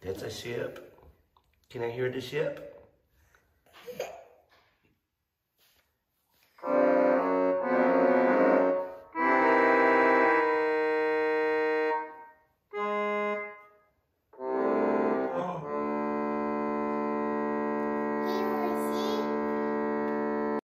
It's a ship. Can I hear the ship?